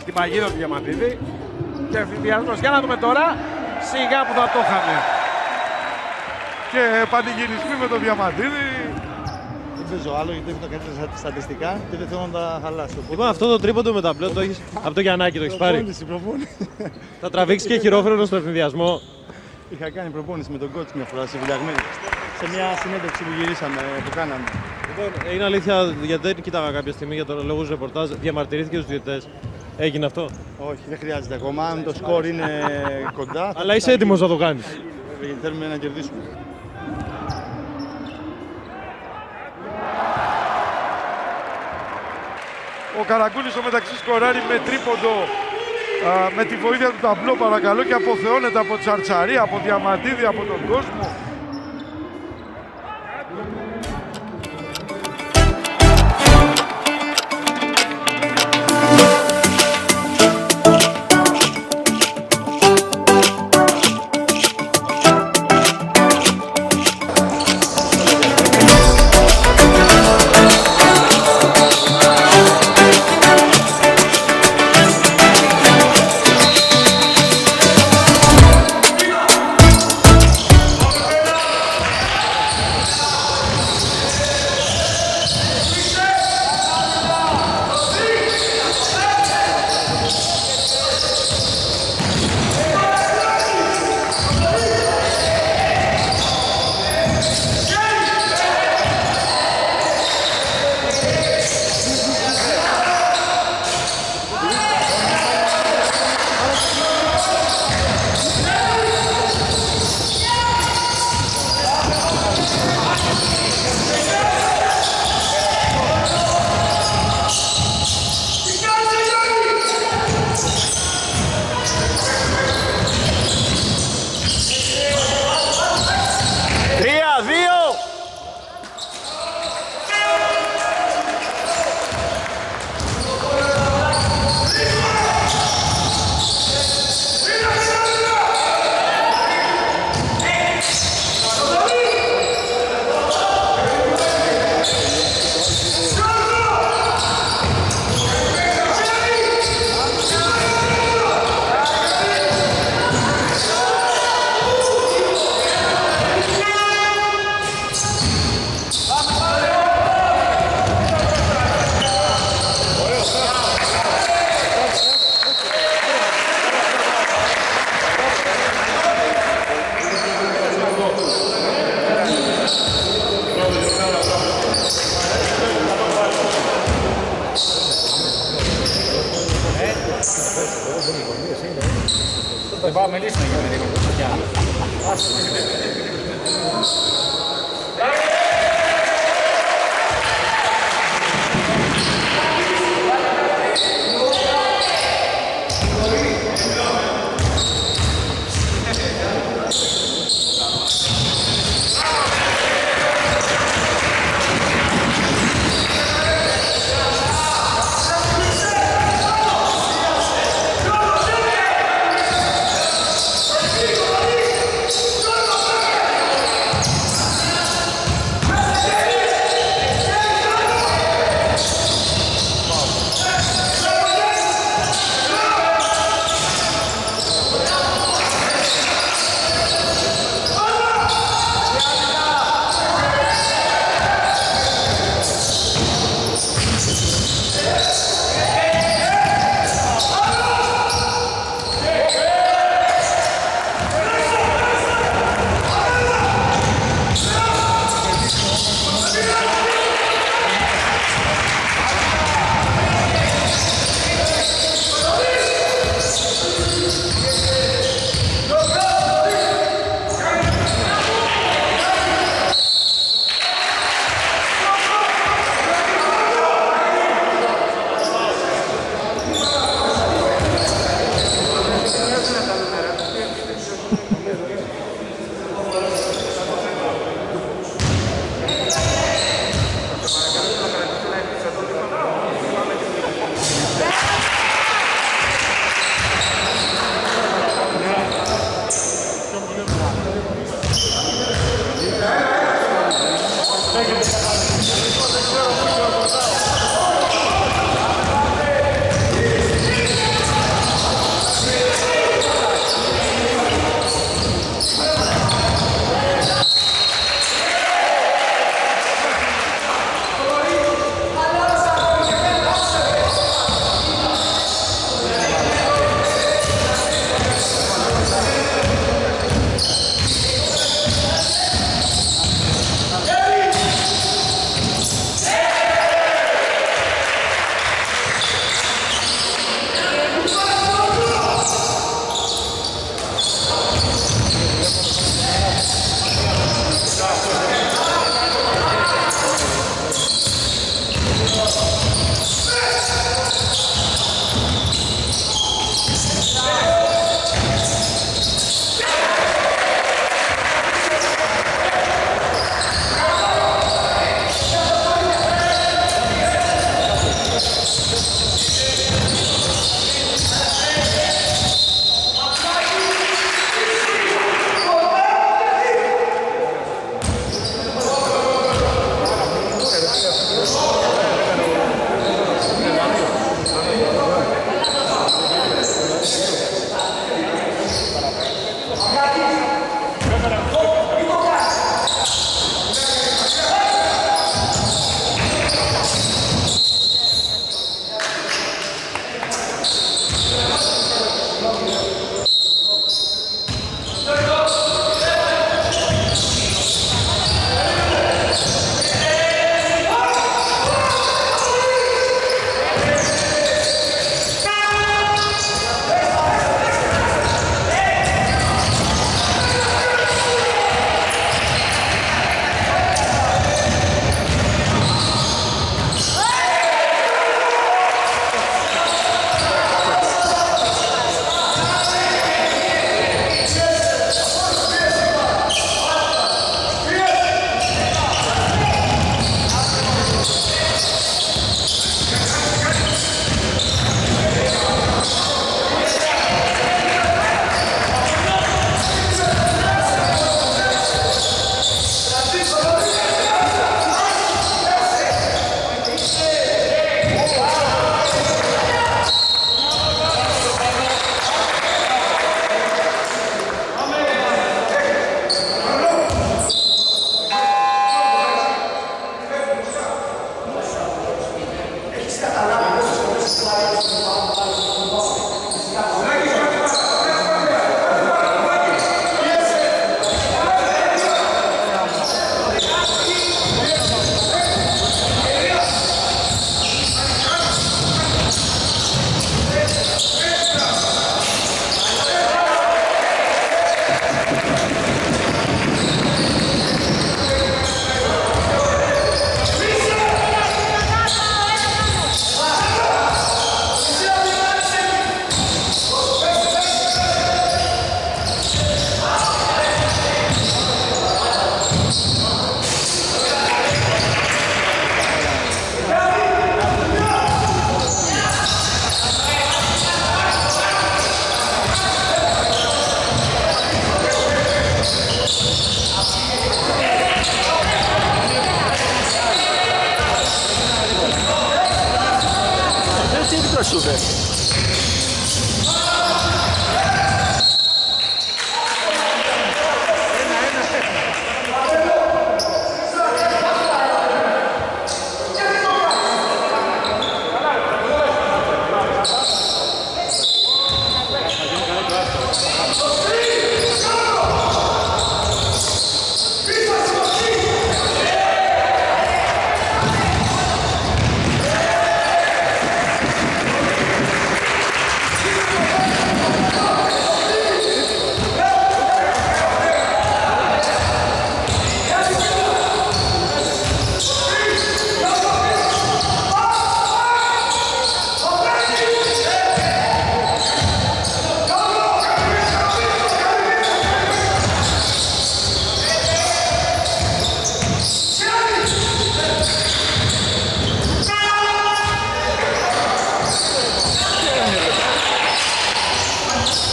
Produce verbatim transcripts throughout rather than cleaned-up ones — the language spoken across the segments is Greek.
την παγίδα του Διαμαντίδη. Και εφηδιασμός. Για να δούμε τώρα. Σιγά που θα το είχαμε. Και πανηγυρισμοί με τον Διαμαντίδη. Δεν παίζω άλλο γιατί έχω τα καλύτερα στατιστικά και δεν θέλω να τα χαλάσω. Λοιπόν, αυτό το τρίποντο με ταμπλό το έχεις από το Γιαννάκη, το έχεις πάρει. Προπόνηση, προπόνηση. Θα τραβήξεις και χειρόφρενο στο εφηδιασμό. Είχα κάνει προπόνηση με τον coach μια φορά σε Βουλιαγμένη. Σε μια συνέντευξη που γυρίσαμε, που κάναμε. Λοιπόν, είναι αλήθεια, γιατί δεν κοιτάγα κάποια στιγμή για τον λόγο ρεπορτάζ, διαμαρτυρήθηκε στους διαιτητές. Έγινε αυτό? Όχι, δεν χρειάζεται ακόμα. Αν το σκορ είναι κοντά. Αλλά είσαι έτοιμος να το κάνεις? Γιατί θέλουμε να κερδίσουμε. Ο Καραγκούνης στο μεταξύ σκοράρει με τρίποντο α, με τη βοήθεια του ταμπλό παρακαλώ και αποθεώνεται από Τσαρτσαρή, από Διαμαντίδη, από τον κόσμο. Δεν πάω να μιλήσουμε για λίγο.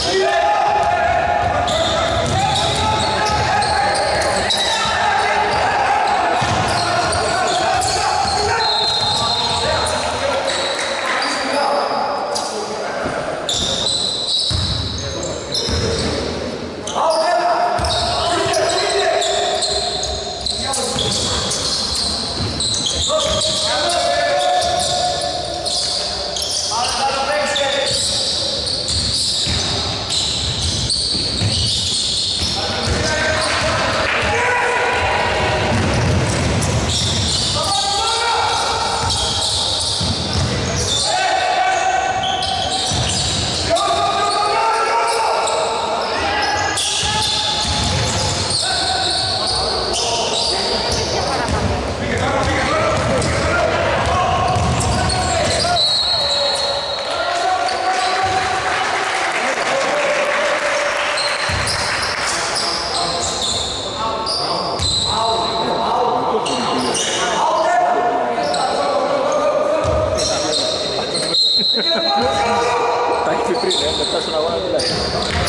Τα έχει πει πριν, ε, μετά στον αγώνα τουλάχιστον.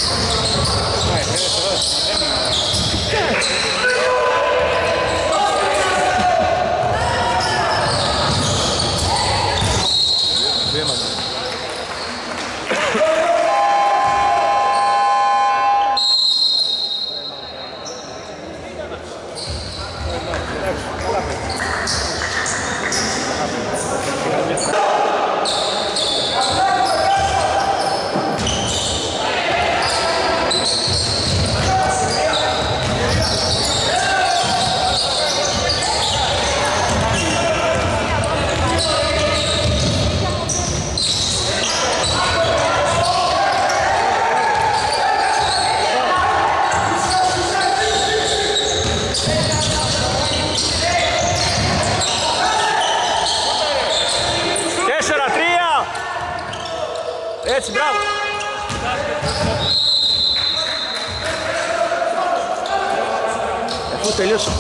Έτσι, μπράβο. Αφού τελειώσω.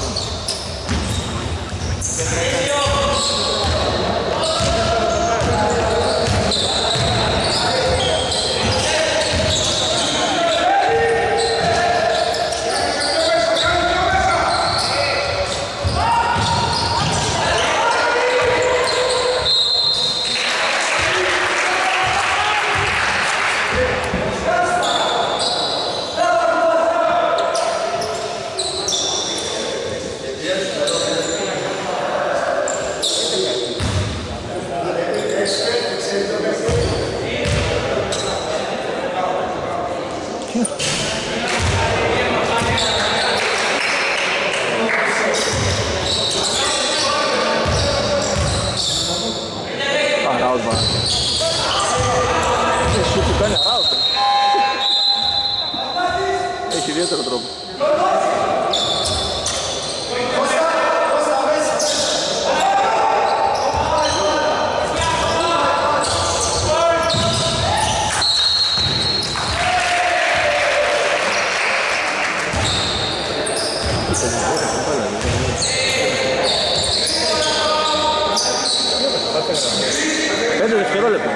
Έχει ιδιαίτερο τρόπο. Πέντε δευτερόλεπτα.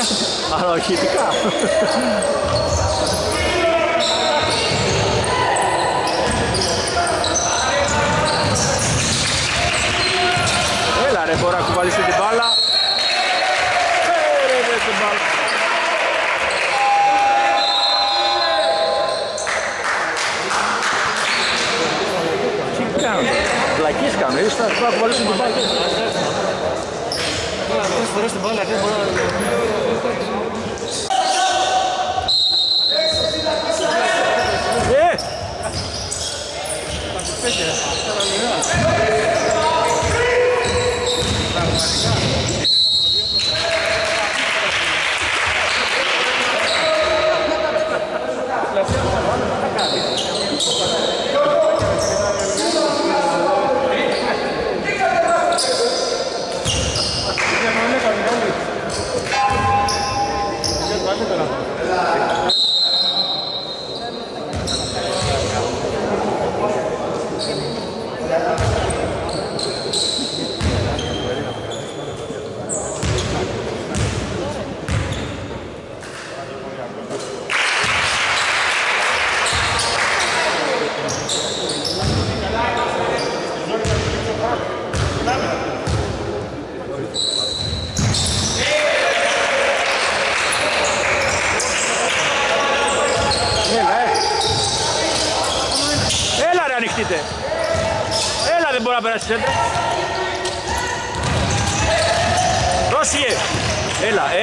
Ανοχητικά. Έλα ρε, μπορεί να κουβαλήσει την μπάλα. Φέρε ρε την μπάλα. Τι κάνουν, πλακίες κάνουν, ίσως θα κουβαλήσουν την μπάλα. Τρεις φορές την μπάλα, δεν μπορώ να... Έλα, δεν μπορεί να περάσει σέντρα. Δώσιε. Έλα, ε.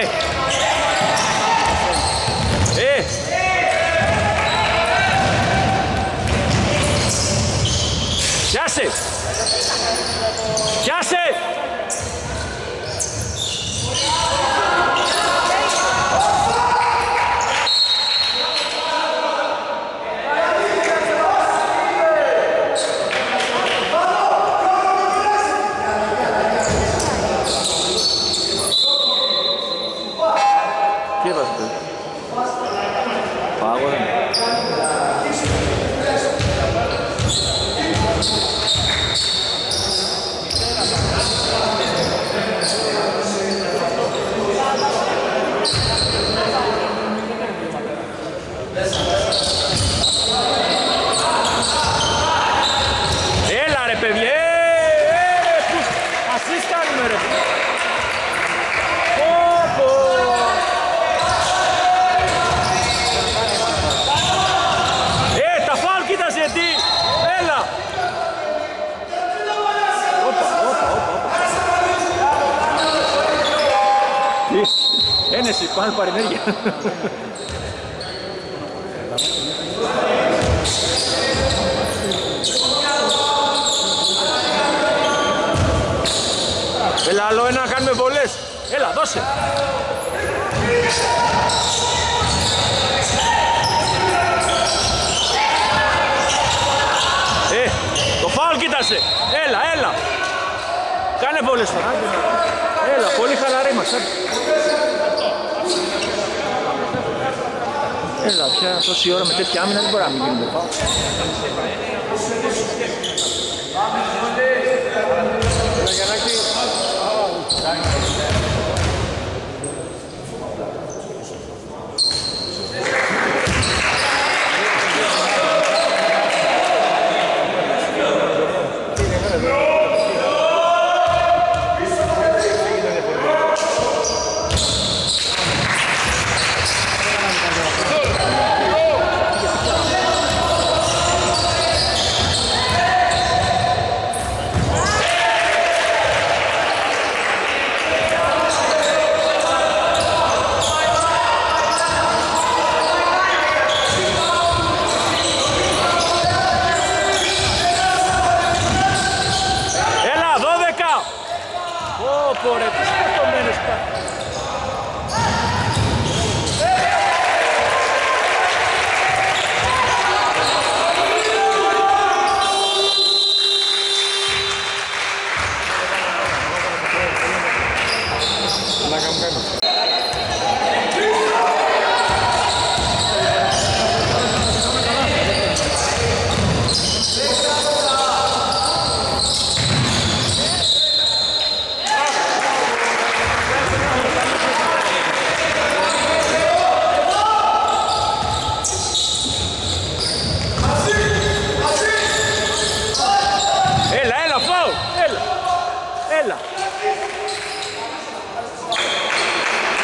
Ε. Πιάσε. Πιάσε. Έλα ρε παιδί, ε, ε, πούς, ασίς κάνουμε ρε. Πω, πω. Ε, τα φάουλ κοίτασε τι, έλα. Όπα, όπα, όπα, όπα. Ένεση, πάνε παρενέργεια. Έλα, άλλο ένα να κάνουμε βολές. Έλα, δώσε. Ε, το φάουλ κοίτασε. Έλα, έλα. Κάνε βολές τώρα. Έλα, πολύ χαλαρή μας. Έλα, πια τόση ώρα με τέτοια άμυνα δεν μπορεί να μην γίνει το φάουλ.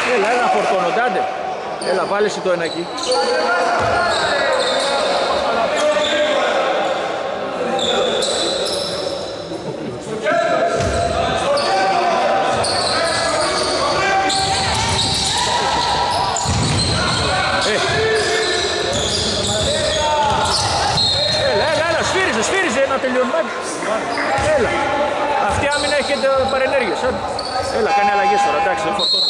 Έλα, έλα, φορτώνονται, άντε. Έλα, βάλε εσύ το ένα εκεί. Να τελειώνουμε. Έλα. Αυτή άμυνα έχει και παρενέργειες. Έλα, κάνει αλλαγές τώρα. Εντάξει, δεν φορτώνω.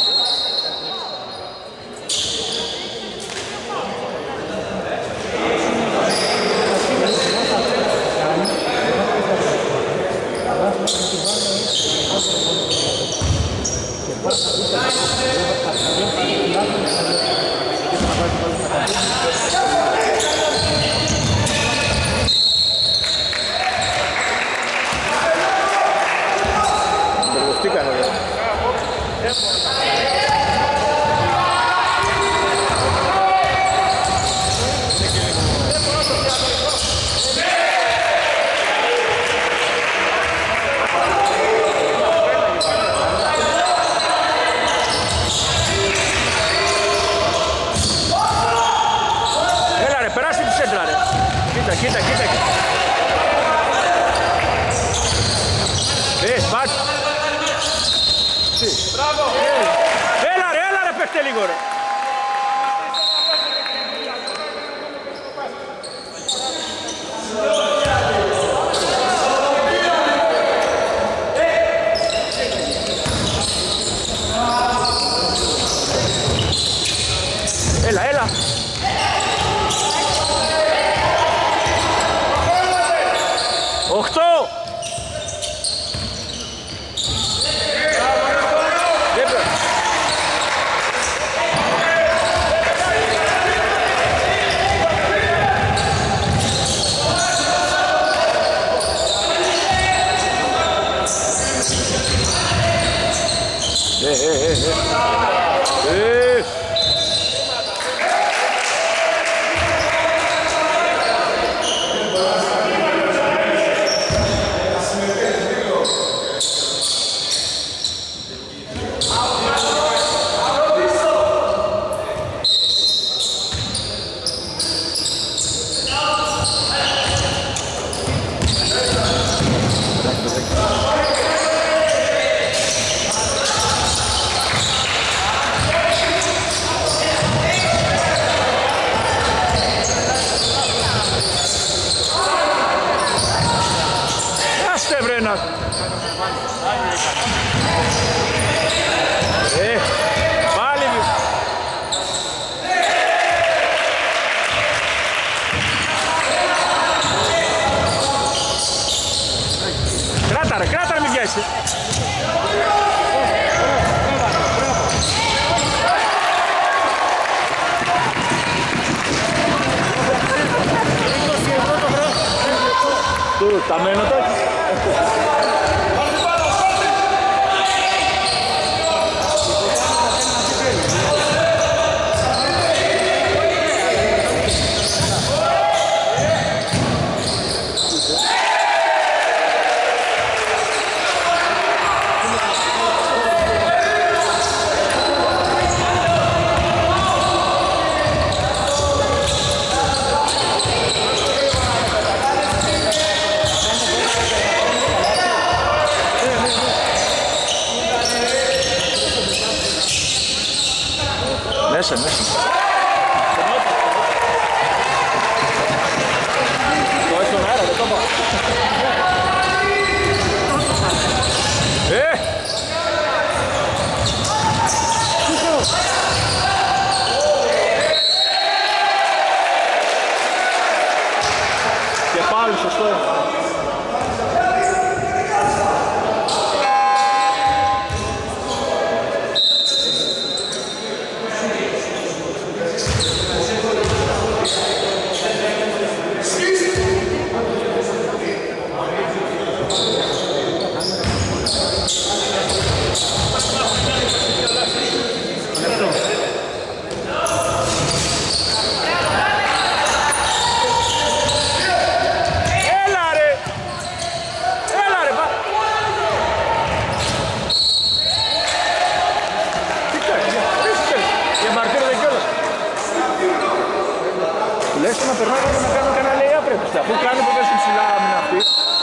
Κοίτα, κοίτα, κοίτα. Ε, πάτε. Μπράβο. Έλα ρε, έλα ρε, παίχτε λίγο ρε. Έλα, έλα. Οχτώ. Ε, ε, ε, ε. Ε. Ε, πάλι κράτα ρε, κράτα ρε, μην πιάσει. Του, τα μένω τώρα. Μέσα, μέσα. Το έχει στον αέρα, δεν το πάω. Ε! Και πάλι σωστό. Κάτσε, αφού κάνει που πέσει ψηλά άμυνα αυτή.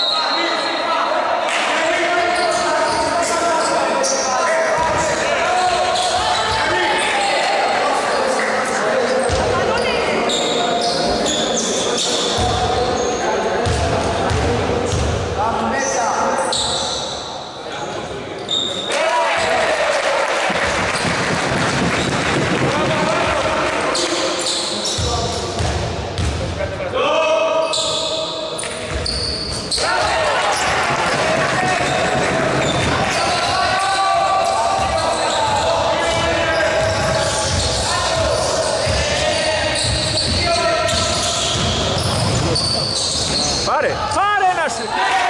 Πάρε, πάρε ένα σε...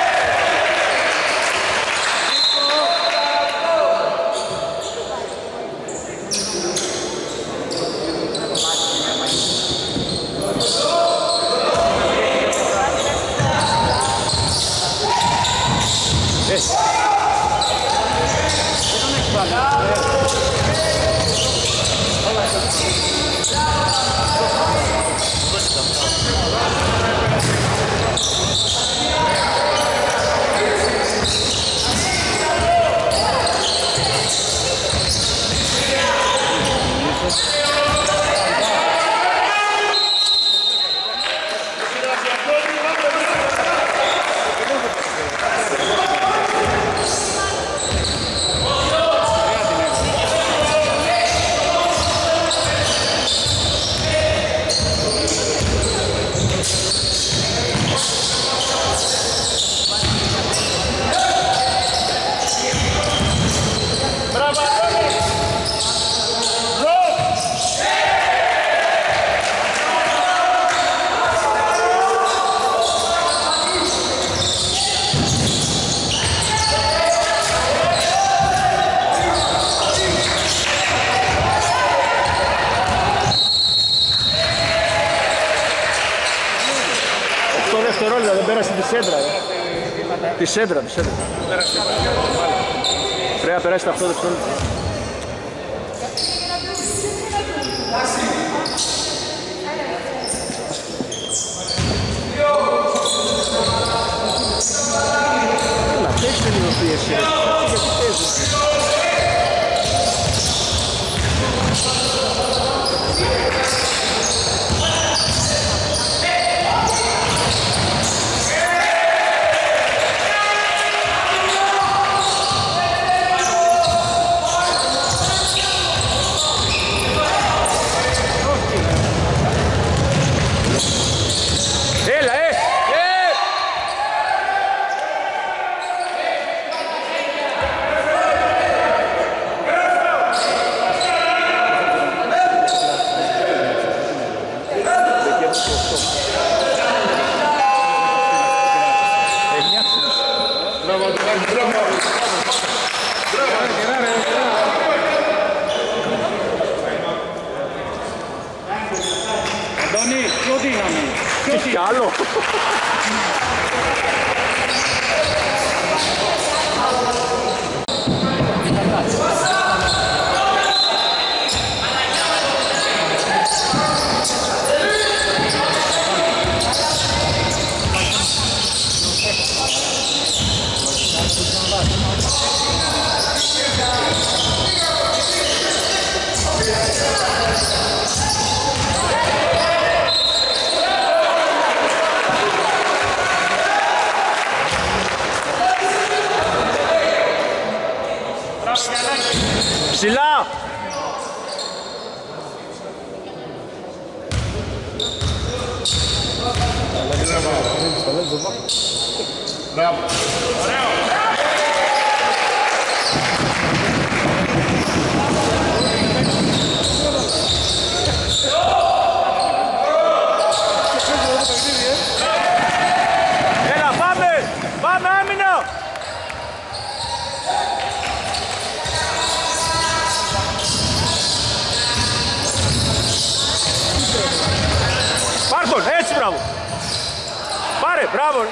δευτερόλεπτα, δεν πέρασε τη σέντρα. Ε. Τη σέντρα, τη σέντρα. Πρέπει να περάσει τα οκτώ δευτερόλεπτα. Έλα, παίξτε λίγο πίεση. Γιατί παίζεις. Αντώνη, πιο δύναμη. Τι άλλο. Ψηλά! Μπράβο! Ωραίο! Έλα, πάμε! Πάμε άμυνα! Πάρκον, έτσι μπράβο! Πάρε, μπράβο!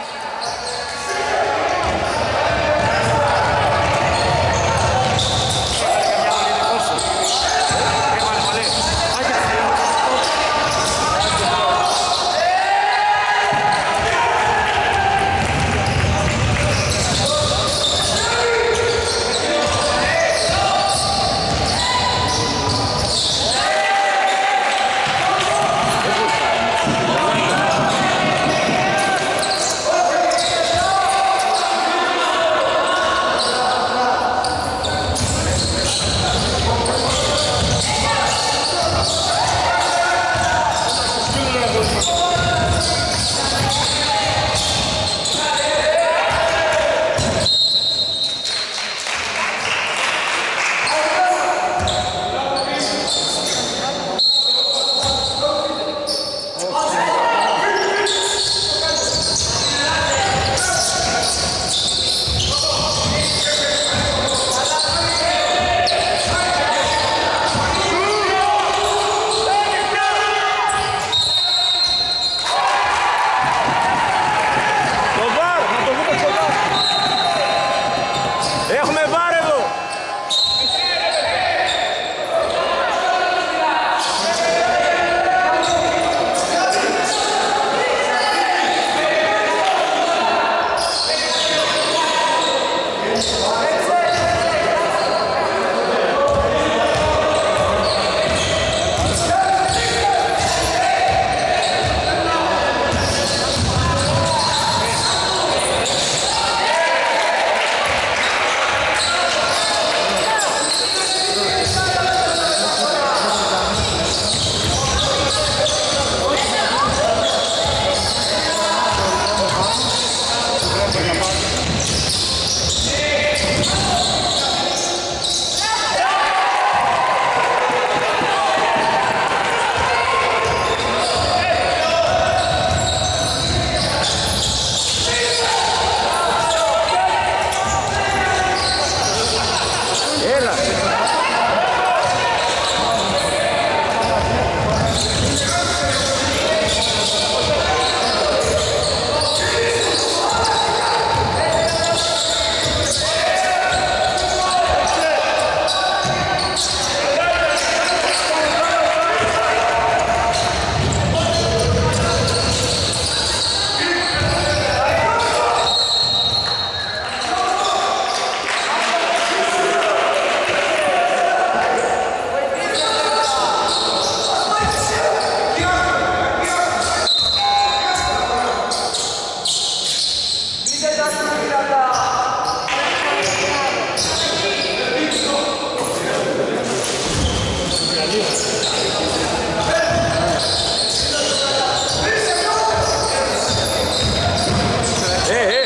Ε, ε.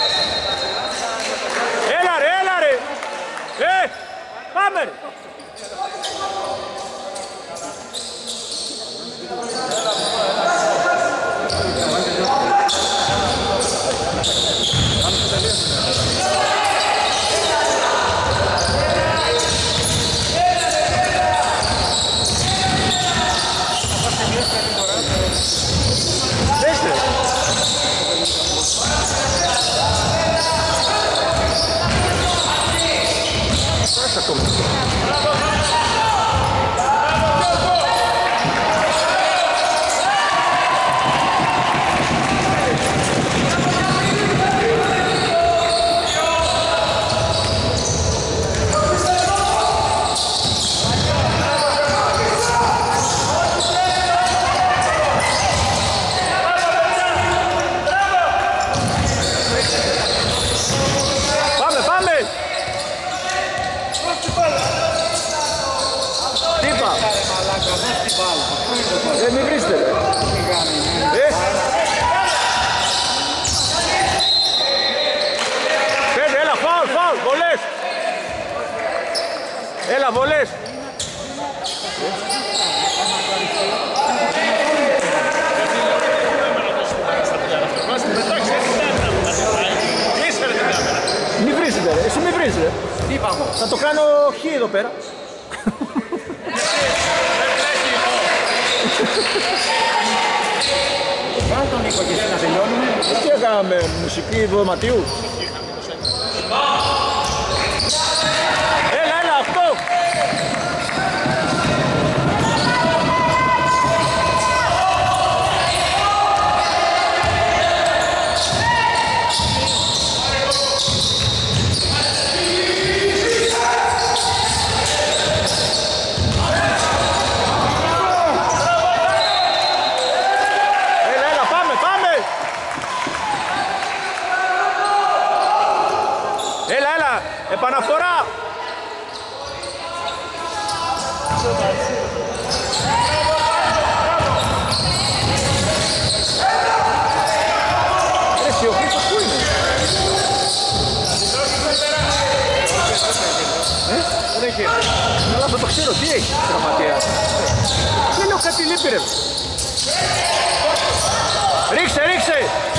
Έλα ρε, έλα ρε. Ε, πάμε ρε. Ε, μην βρίσκεται. Ε. Πέντε, έλα, φάουλ, φάουλ, βολές. Έλα, βολές. Μην βρίζετε, ρε. Εσύ μην βρίζετε. Τι είπα εγώ. Θα το κάνω χ εδώ πέρα. Κάνε τον Νίκο και εσύ να τελειώνουμε. Τι έκαναμε, μουσική δωματίου. Έλα, έλα, αυτό. Επαναφορά! Εσύ ο Χρήστος πού είναι? Ε, δεν έχει. Αλλά δεν το ξέρω, τι έχει τραυματία. Δεν λέω κάτι λείπει ρε. Ρίξε, ρίξε!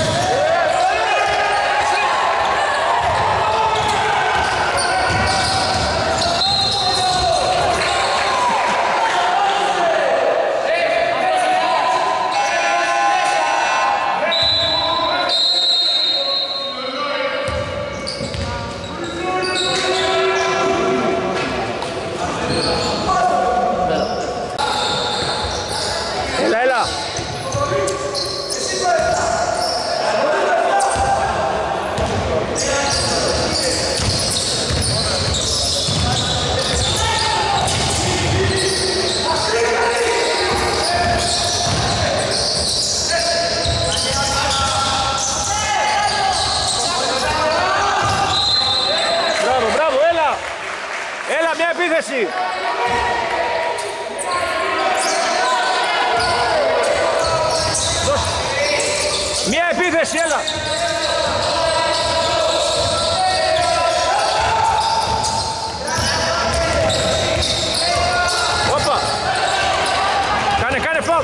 Επίθεση! Μια επίθεση, έλα! Όπα! Κάνε, κάνε φάουλ!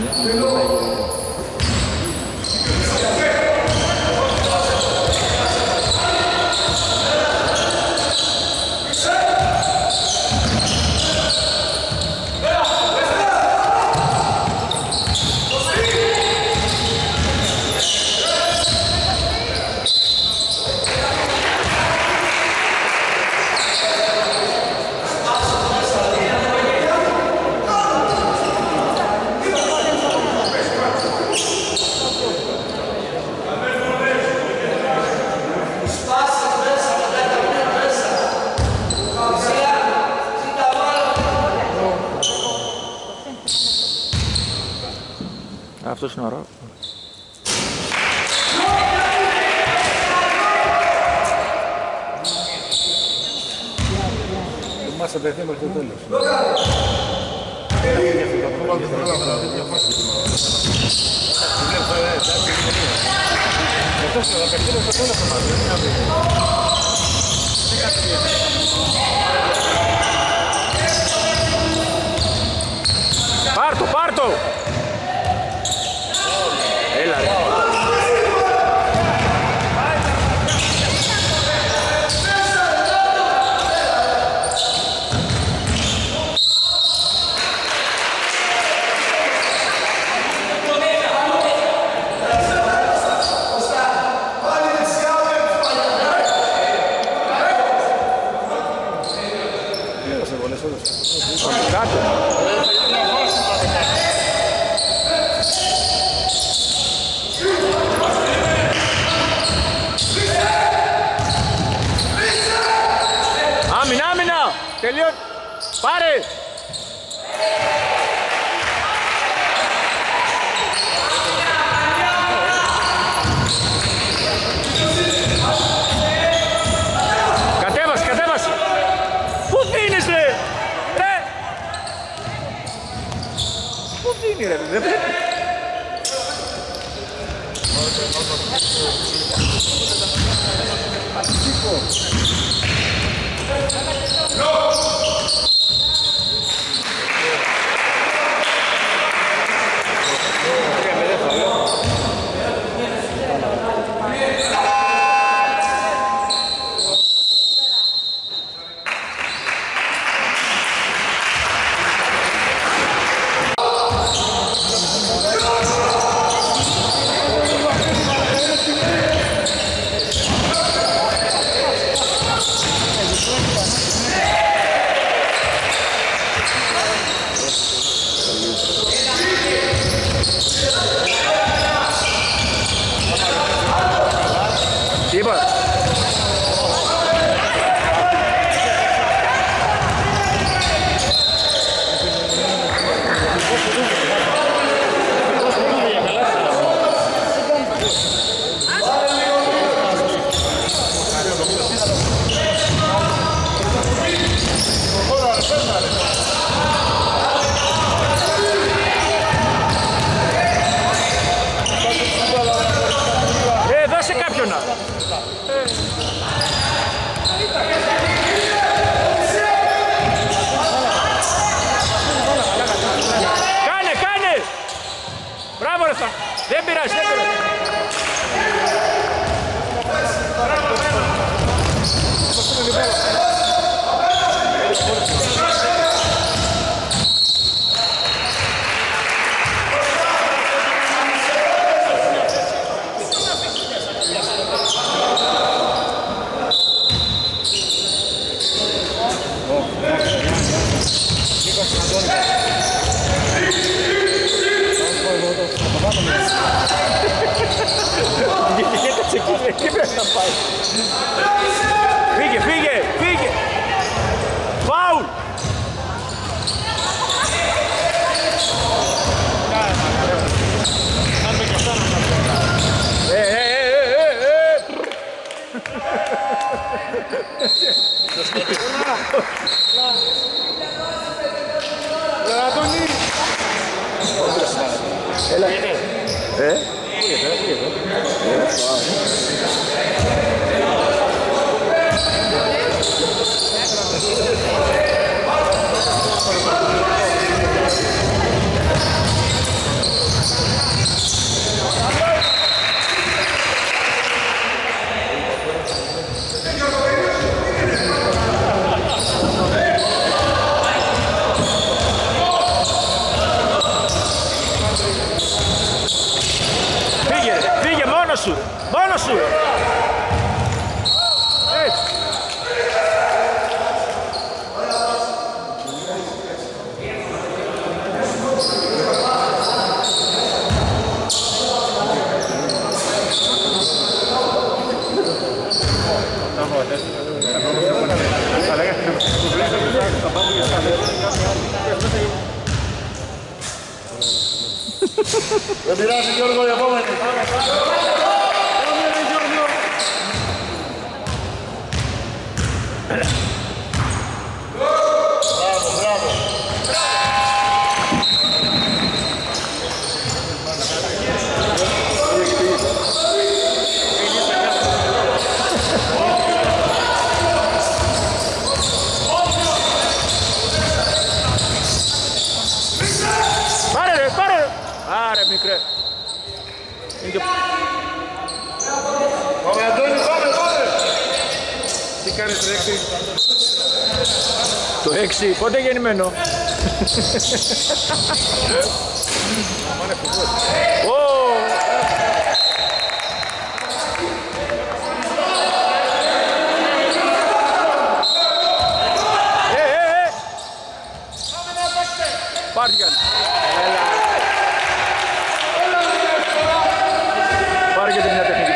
Αυτός είναι ωραίο. Μας απαιτεί μέχρι το τέλος. Πάρ' το, πάρ' το! Έλα ρε. Άμυνα, άμυνα! Τελείω! Πάρε! Κατέβασε, κατέβασε! Πού δίνεις ρε! Ρε! Πού δίνει ρε, δεν πρέπει! Τι είπα? Ε, δώσε κάποιον να. Κάνε, κάνε! Μπράβο ρε, δεν πειράζει, δεν πειράζει. Φύγε, φύγε, φύγε! Φάουλ! Ε, ε, ε, ε, ε! Έλα. Ε? πάνω σου. Έτσι. Δεν πειράζει Γιώργο, η επόμενη. Μπράβο, μπράβο. Πάρε ρε, πάρε ρε. Άρε μικρέ. Είναι και... Πάμε Αντώνη, πάμε, πάμε. Τι κάνεις ρε έξι? Το έξι, πότε γεννημένο. Ω! Ε, ε, ε! Πάρ' κι άλλη. Έλα. Πάρε και την μια τεχνική.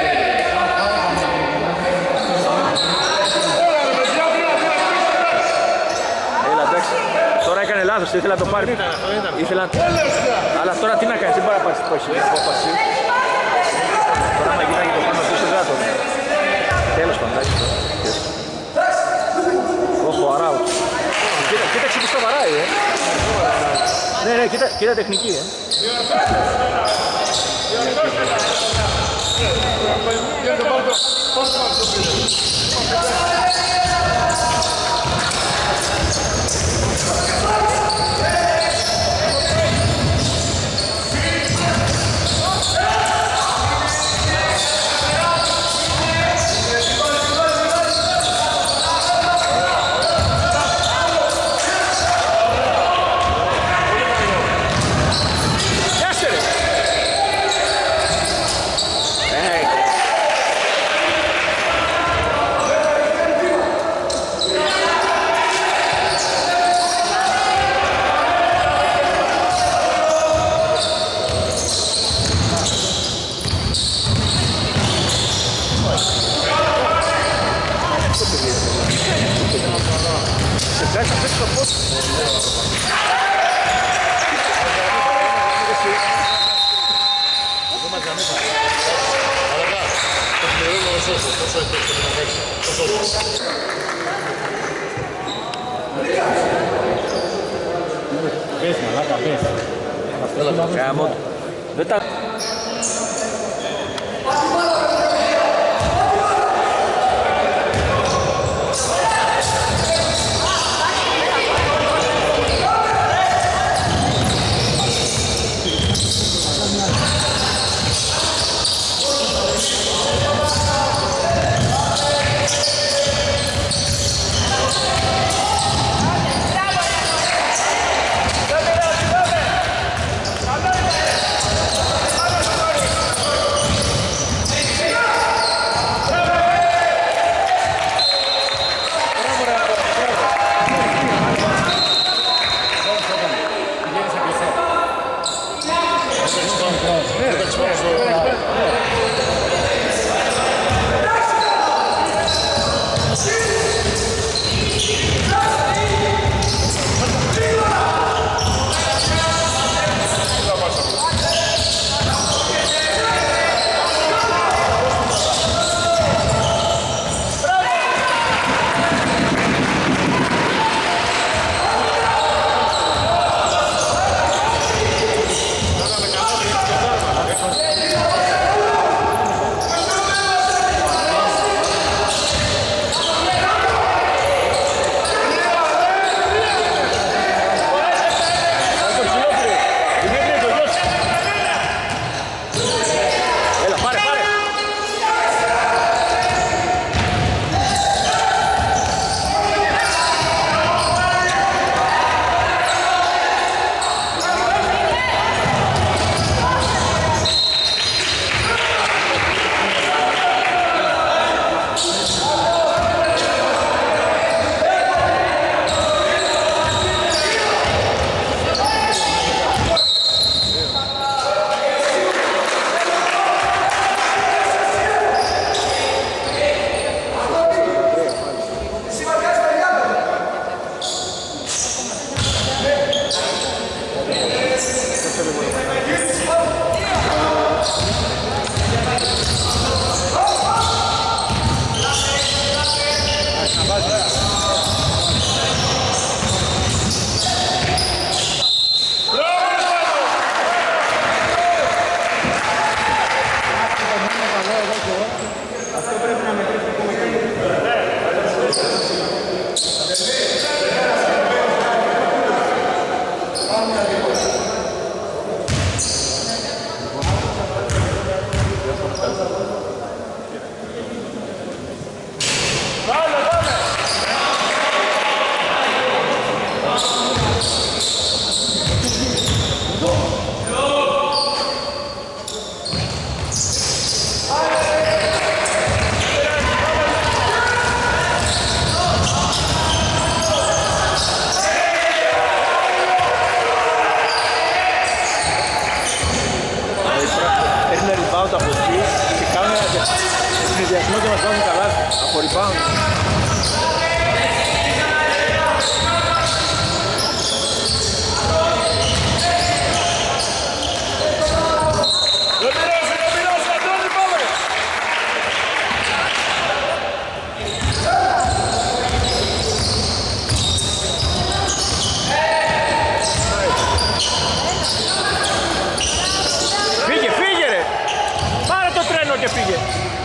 Έλα, εντάξει. Τώρα έκανε λάθος, ήθελα να το πάρει. Ήθελα... Αλλά τώρα τι να κάνεις, δεν μπορεί να πάρεις την απόφαση. Τώρα να γυρνάει το πάνω πίσω γάτο. Τέλος πάντων, εντάξει. Όχο, αράου. Κοίταξε που στο βαράει, ε. Ναι, ναι, κοίτα, κοίτα τεχνική, ε. Πες μαλάκα, πες. Γάμο του. Δεν τα... μας βάζουν καλά από rebound. Φύγε, φύγε ρε! Πάρε το τρένο και φύγε!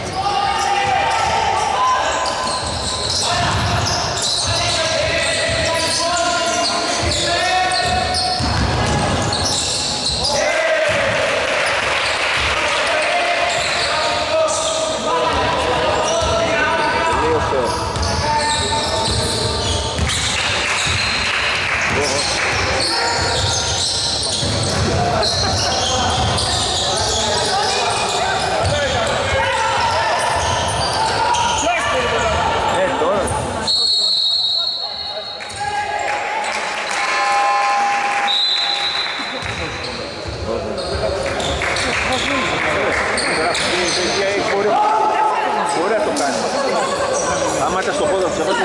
Μπορεί να το κάνει. Άμα ήταν στο πόδο του, αυτό.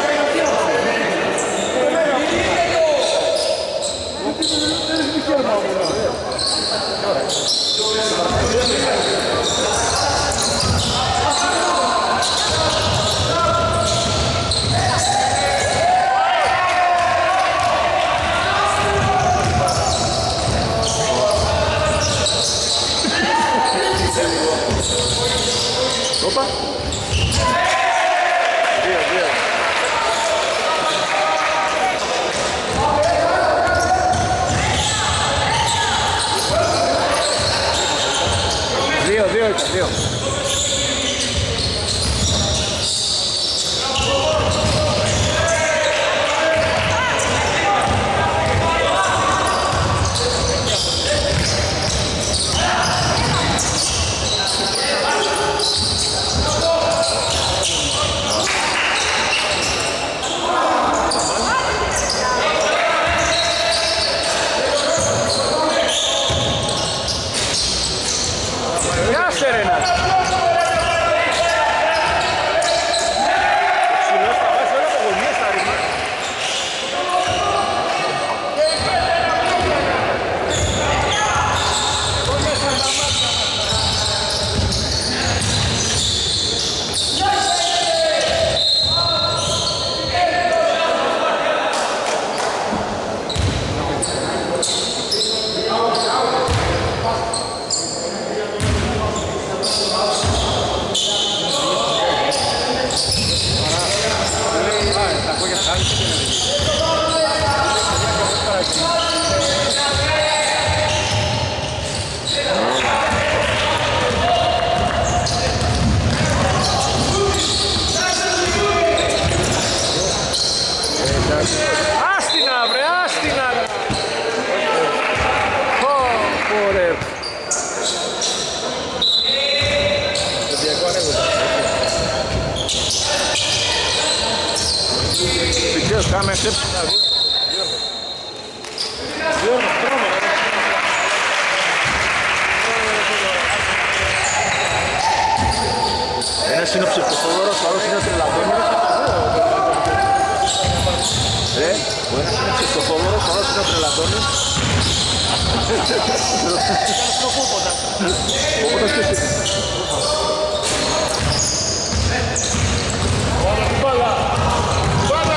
Όπα. Δύο, δύο. Δύο, δύο ήταν, δύο. Γεια Σερένα! Ψηλός θα βάζει όλα από γωνίες στα ρήμα. Άστινα βρε, άστινα! Πω, πω ρε! Επιτέλους κάμε εξέψη. Ένας είναι ο ψευτοφόρος, ο άλλος είναι ο τρελαδόνιος. Ρε, ο ένας είναι ψευτοφόρος, ο άλλος είναι ο τρελαδόνιος. Πόποντας και εσύ. Μπάλα! Μπάλα!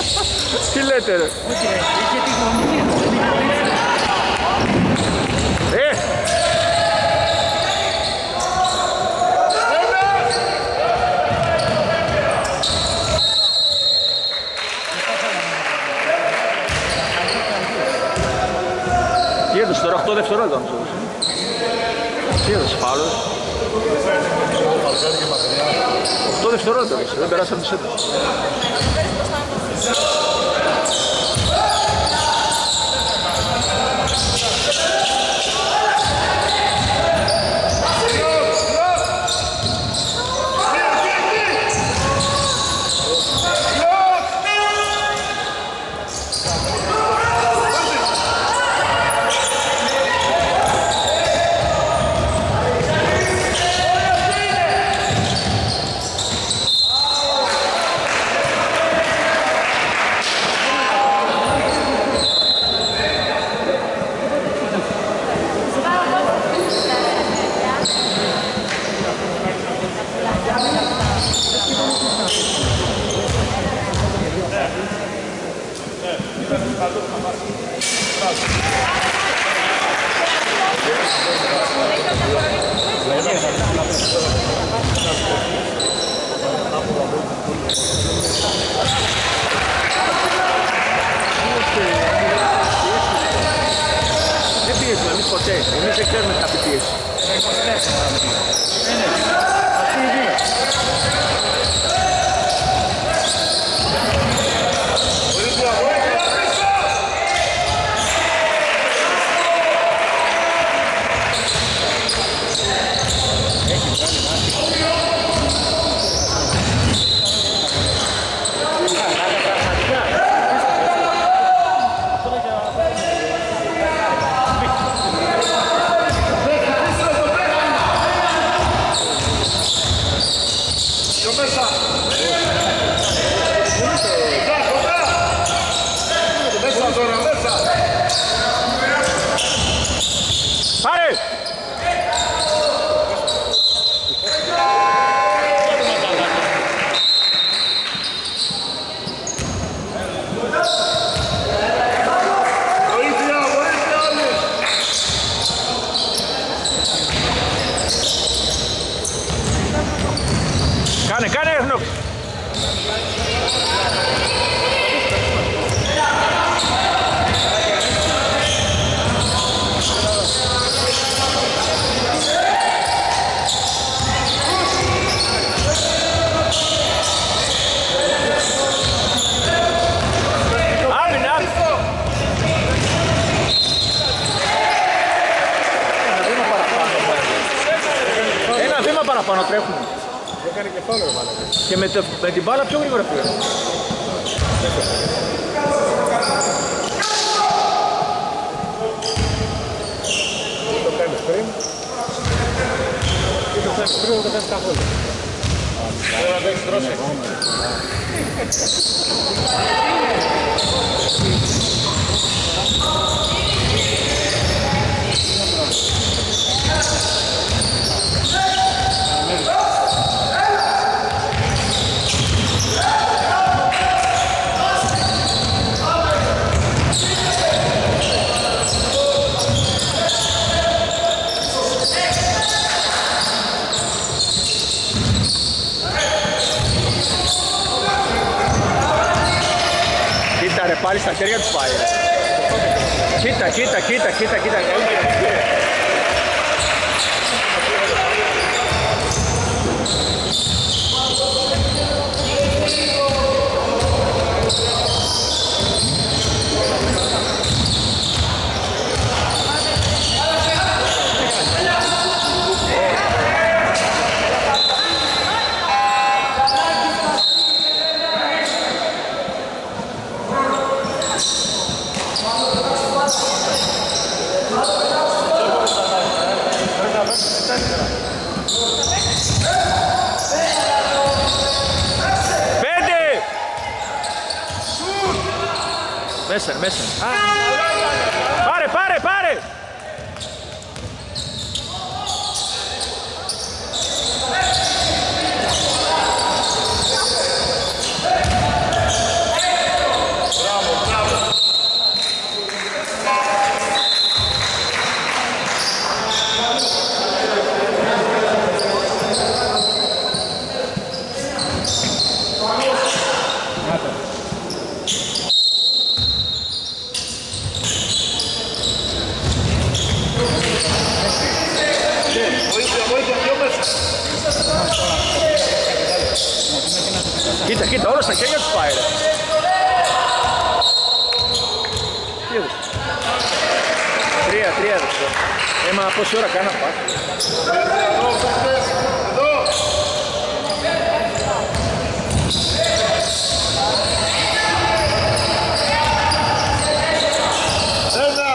Τι λέτε ρε. Είχε τη γωνία. Ε! Τι έδωσε τώρα, οκτώ δευτερόλεπτα νομίζω. Τι έδωσε, φάουλος. οκτώ δευτερόλεπτα έδωσε, δεν περάσαμε τις έντες. Δεν πιέζουμε εμείς ποτέ, εμείς δεν ξέρουμε τι θα πει πίεση. Πάρε! Κάνε, κάνε έρνο! Παραπάνω τρέχουμε. Έκανε και φάουλο, μάλλον. Και με, το, με την μπάλα πιο γρήγορα πήγαμε. Το κάνεις πριν. Τι το κάνεις πριν, το κάνεις καθόλου. Δεν θα το έχεις τρώσει. Πάλι στα χέρια τους πάει. Κοίτα, κοίτα, κοίτα, κοίτα, κοίτα. Μέσα, μέσα. Α. Πάρε, πάρε, πάρε! Κοίτα, κοίτα, όλα στα χέρια τους πάει ρε. Τι έδωσε. Τρία, τρία έδωσε. Ε, μα πόση ώρα κάνα πας. Εδώ, παίχτες, εδώ. Ένα.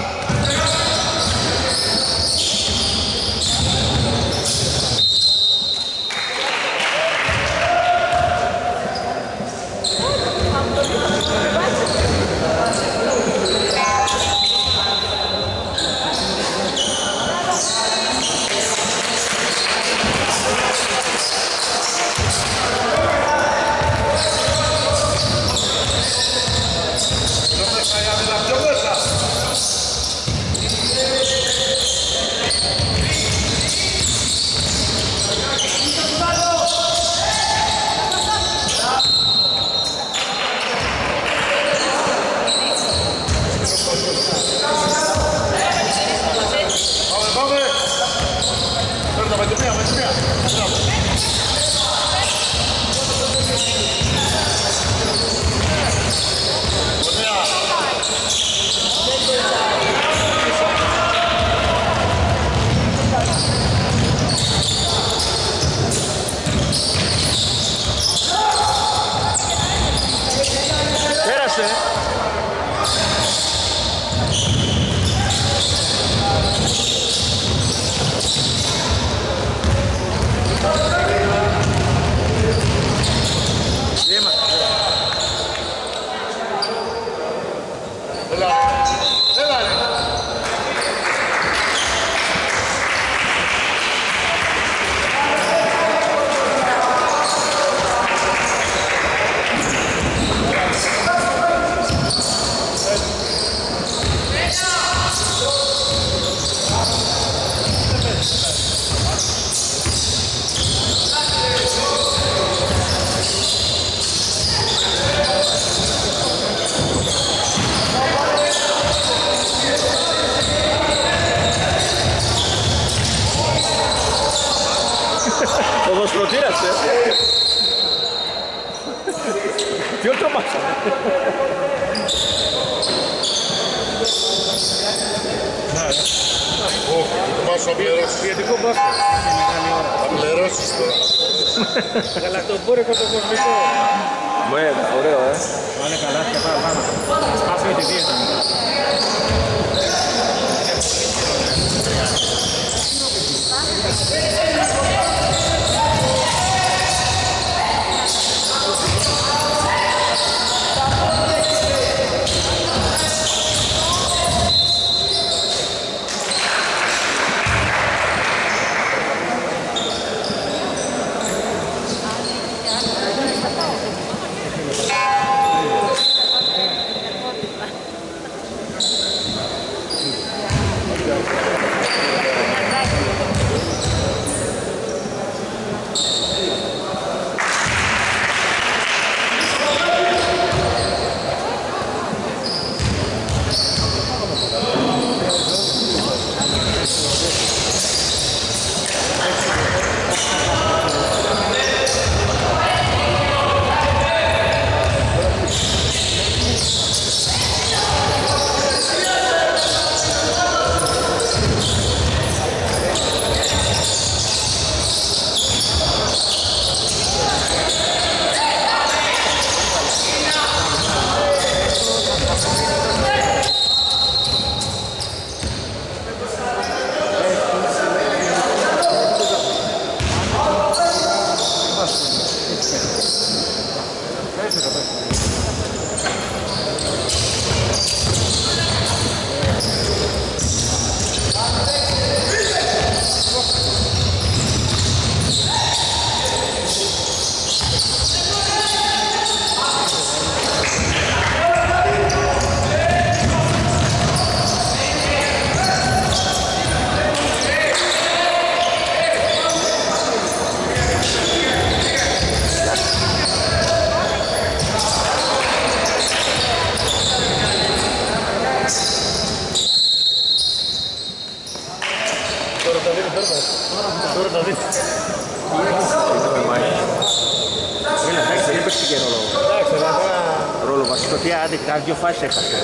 Ποδοσφαιροτήρας, ε. Τι όλο το μάτσα. Το μάσο θα πληρώσεις. Ποιοτικό μπάσκετ. Θα πληρώσεις τώρα. Γαλακτομπόρικο το κοσμικό. Ωραία, ωραίο, ε. Βάλε καλά και πάρα πάνω. Σπάσουμε τη δίαιτα μετά. Τώρα θα δείτε. παίξει και ρόλο. Εντάξει, τώρα... Ρόλο βασικό, τι άντε, κάτι δυο φάσεις έχασε.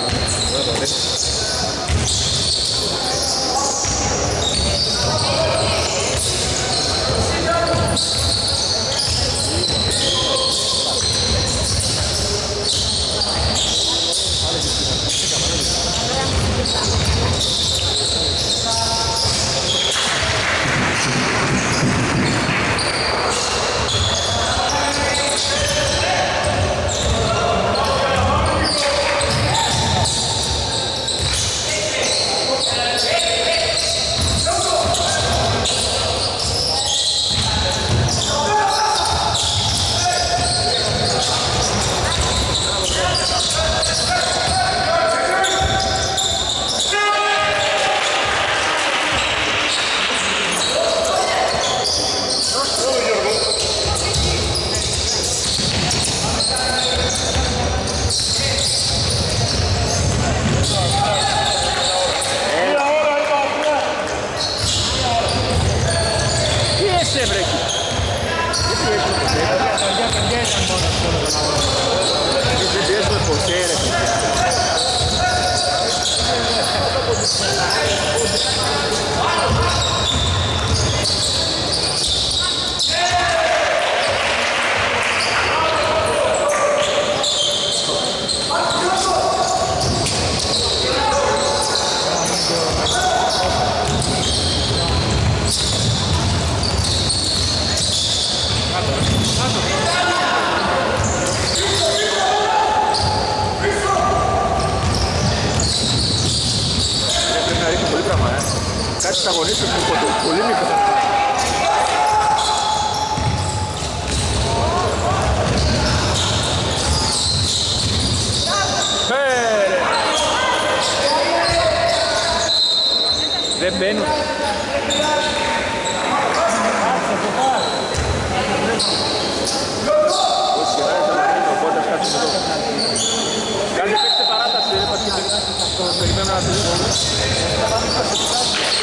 Κάτι στα γονείς του πολύ μικρό. Δεν μπαίνουν. Όχι, γεράει το μαρίνο, οπότε ας κάτσουμε εδώ. Κάντε παίξτε παράταση, δεν υπάρχει. Περιμένουμε να τελειώσουμε.